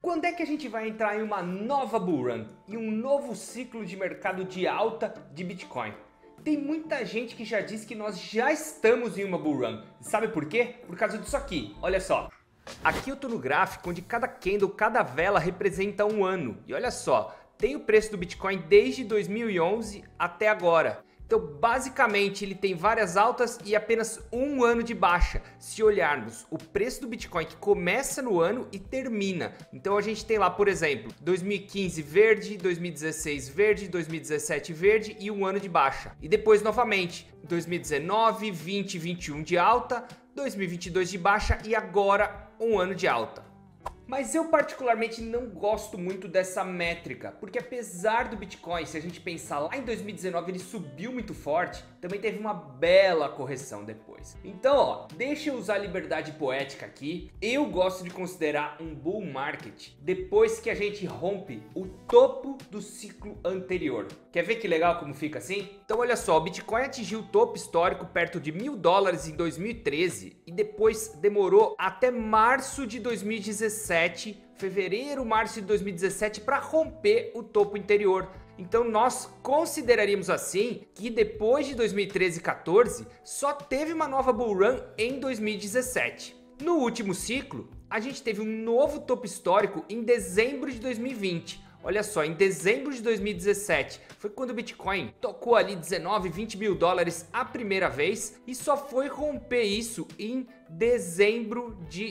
Quando é que a gente vai entrar em uma nova bull run, em um novo ciclo de mercado de alta de Bitcoin? Tem muita gente que já diz que nós já estamos em uma bull run. Sabe por quê? Por causa disso aqui, olha só. Aqui eu tô no gráfico onde cada candle, cada vela representa um ano. E olha só, tem o preço do Bitcoin desde 2011 até agora. Então, basicamente, ele tem várias altas e apenas um ano de baixa. Se olharmos o preço do Bitcoin que começa no ano e termina. Então, a gente tem lá, por exemplo, 2015 verde, 2016 verde, 2017 verde e um ano de baixa. E depois, novamente, 2019, 20, 21 de alta, 2022 de baixa e agora um ano de alta. Mas eu particularmente não gosto muito dessa métrica, porque apesar do Bitcoin, se a gente pensar lá em 2019 ele subiu muito forte, também teve uma bela correção depois. Então ó, deixa eu usar a liberdade poética aqui, eu gosto de considerar um bull market depois que a gente rompe o topo do ciclo anterior. Quer ver que legal como fica assim? Então olha só, o Bitcoin atingiu o topo histórico perto de $1.000 em 2013 e depois demorou até março de 2017, fevereiro, março de 2017 para romper o topo anterior. Então nós consideraríamos assim que depois de 2013 e 14 só teve uma nova bull run em 2017. No último ciclo, a gente teve um novo topo histórico em dezembro de 2020. Olha só, em dezembro de 2017 foi quando o Bitcoin tocou ali 19, 20 mil dólares a primeira vez e só foi romper isso em dezembro de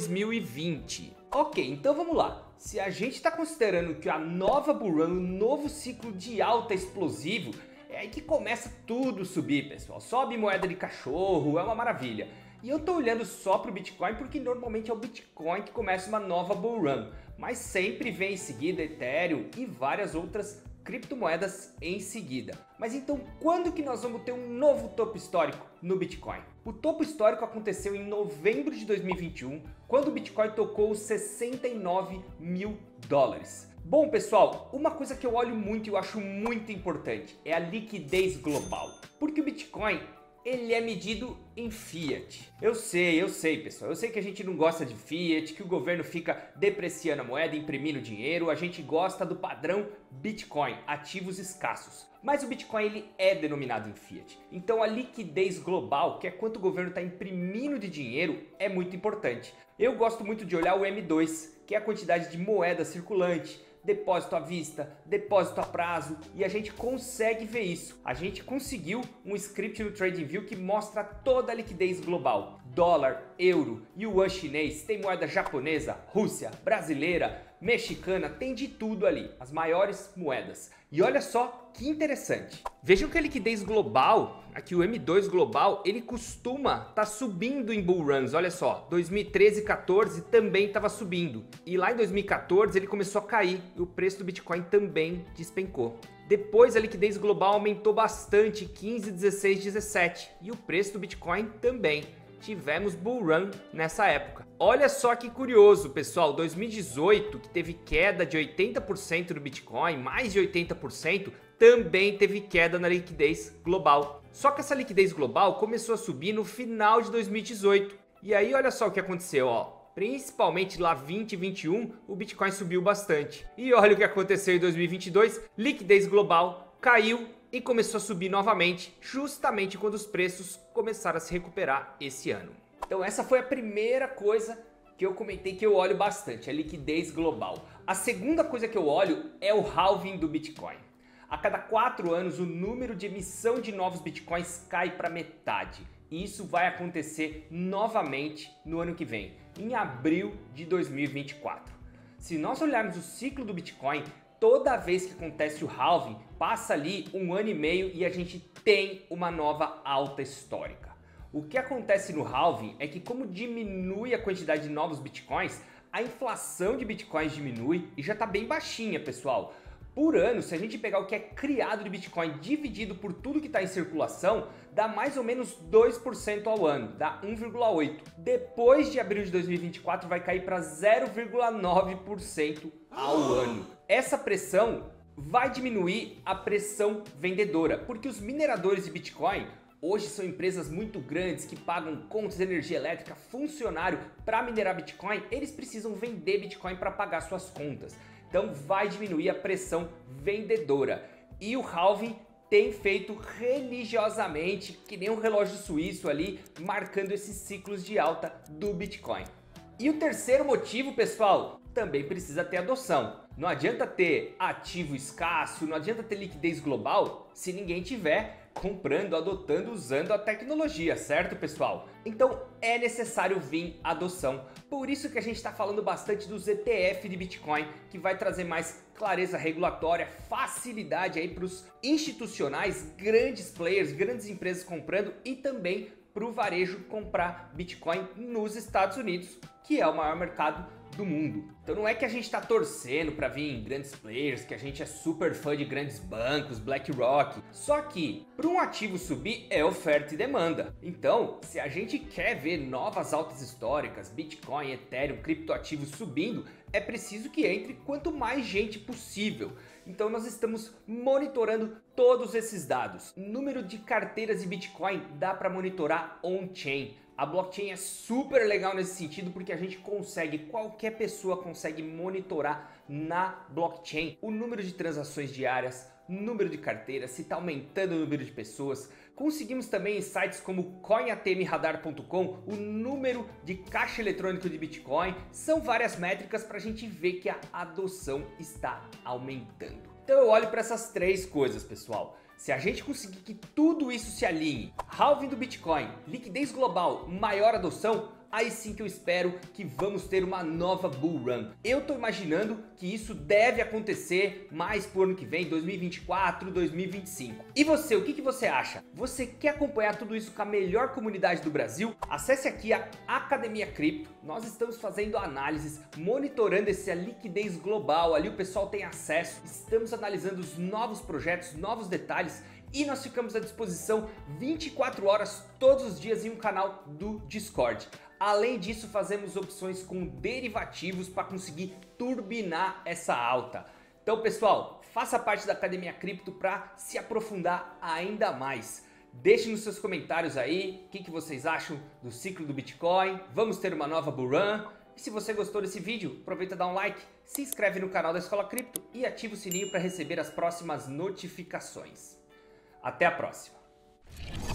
2020. Ok, então vamos lá. Se a gente está considerando que a nova bull run, um novo ciclo de alta explosivo, é aí que começa tudo a subir, pessoal. Sobe moeda de cachorro, é uma maravilha. E eu tô olhando só pro Bitcoin porque normalmente é o Bitcoin que começa uma nova bull run, mas sempre vem em seguida Ethereum e várias outras criptomoedas em seguida. Mas então quando que nós vamos ter um novo topo histórico no Bitcoin? O topo histórico aconteceu em novembro de 2021, quando o Bitcoin tocou os 69 mil dólares. Bom pessoal, uma coisa que eu olho muito e eu acho muito importante é a liquidez global, porque o Bitcoin ele é medido em fiat. Eu sei pessoal, eu sei que a gente não gosta de fiat, que o governo fica depreciando a moeda, imprimindo dinheiro, a gente gosta do padrão Bitcoin, ativos escassos. Mas o Bitcoin ele é denominado em fiat, então a liquidez global, que é quanto o governo está imprimindo de dinheiro, é muito importante. Eu gosto muito de olhar o M2, que é a quantidade de moeda circulante, depósito à vista, depósito a prazo, e a gente consegue ver isso. A gente conseguiu um script no TradingView que mostra toda a liquidez global. Dólar, euro, yuan chinês, tem moeda japonesa, Rússia, brasileira, mexicana, tem de tudo ali, as maiores moedas. E olha só que interessante. Vejam que a liquidez global, aqui o M2 global, ele costuma estar subindo em bull runs. Olha só, 2013 e 14 também estava subindo. E lá em 2014 ele começou a cair e o preço do Bitcoin também despencou. Depois a liquidez global aumentou bastante, 15, 16, 17 e o preço do Bitcoin também. Tivemos bull run nessa época. Olha só que curioso, pessoal, 2018, que teve queda de 80% do Bitcoin, mais de 80%, também teve queda na liquidez global. Só que essa liquidez global começou a subir no final de 2018. E aí olha só o que aconteceu, ó. Principalmente lá 2021, o Bitcoin subiu bastante. E olha o que aconteceu em 2022, liquidez global caiu e começou a subir novamente, justamente quando os preços começaram a se recuperar esse ano. Então essa foi a primeira coisa que eu comentei que eu olho bastante, a liquidez global. A segunda coisa que eu olho é o halving do Bitcoin. A cada 4 anos o número de emissão de novos Bitcoins cai para metade. E isso vai acontecer novamente no ano que vem, em abril de 2024. Se nós olharmos o ciclo do Bitcoin, toda vez que acontece o halving, passa ali 1 ano e meio e a gente tem uma nova alta histórica. O que acontece no halving é que como diminui a quantidade de novos bitcoins, a inflação de bitcoins diminui e já está bem baixinha, pessoal. Por ano, se a gente pegar o que é criado de Bitcoin dividido por tudo que está em circulação, dá mais ou menos 2% ao ano, dá 1,8%. Depois de abril de 2024 vai cair para 0,9% ao ano. Essa pressão vai diminuir a pressão vendedora, porque os mineradores de Bitcoin Hoje são empresas muito grandes que pagam contas de energia elétrica, funcionário para minerar Bitcoin, eles precisam vender Bitcoin para pagar suas contas. Então vai diminuir a pressão vendedora. E o halving tem feito religiosamente, que nem um relógio suíço ali, marcando esses ciclos de alta do Bitcoin. E o terceiro motivo, pessoal, também precisa ter adoção. Não adianta ter ativo escasso, não adianta ter liquidez global se ninguém tiver comprando, adotando, usando a tecnologia, certo, pessoal? Então é necessário vir adoção. Por isso que a gente está falando bastante dos ETF de Bitcoin, que vai trazer mais clareza regulatória, facilidade aí para os institucionais, grandes players, grandes empresas comprando e também para o varejo comprar Bitcoin nos Estados Unidos, que é o maior mercado do mundo. Então não é que a gente está torcendo para vir grandes players, que a gente é super fã de grandes bancos, BlackRock. Só que para um ativo subir é oferta e demanda. Então, se a gente quer ver novas altas históricas, Bitcoin, Ethereum, criptoativos subindo, é preciso que entre quanto mais gente possível. Então nós estamos monitorando todos esses dados. Número de carteiras de Bitcoin dá para monitorar on-chain. A blockchain é super legal nesse sentido porque a gente consegue, qualquer pessoa consegue monitorar na blockchain o número de transações diárias, número de carteiras, se está aumentando o número de pessoas. Conseguimos também em sites como coinatmradar.com o número de caixa eletrônico de Bitcoin. São várias métricas para a gente ver que a adoção está aumentando. Então eu olho para essas três coisas, pessoal. Se a gente conseguir que tudo isso se alinhe, halving do Bitcoin, liquidez global, maior adoção, aí sim que eu espero que vamos ter uma nova bull run. Eu tô imaginando que isso deve acontecer mais pro ano que vem, 2024, 2025. E você, o que você acha? Você quer acompanhar tudo isso com a melhor comunidade do Brasil? Acesse aqui a Academia Cripto. Nós estamos fazendo análises, monitorando essa liquidez global. Ali o pessoal tem acesso. Estamos analisando os novos projetos, novos detalhes. E nós ficamos à disposição 24 horas todos os dias em um canal do Discord. Além disso, fazemos opções com derivativos para conseguir turbinar essa alta. Então, pessoal, faça parte da Academia Cripto para se aprofundar ainda mais. Deixe nos seus comentários aí o que vocês acham do ciclo do Bitcoin. Vamos ter uma nova bull run. E se você gostou desse vídeo, aproveita e dá um like, se inscreve no canal da Escola Cripto e ativa o sininho para receber as próximas notificações. Até a próxima!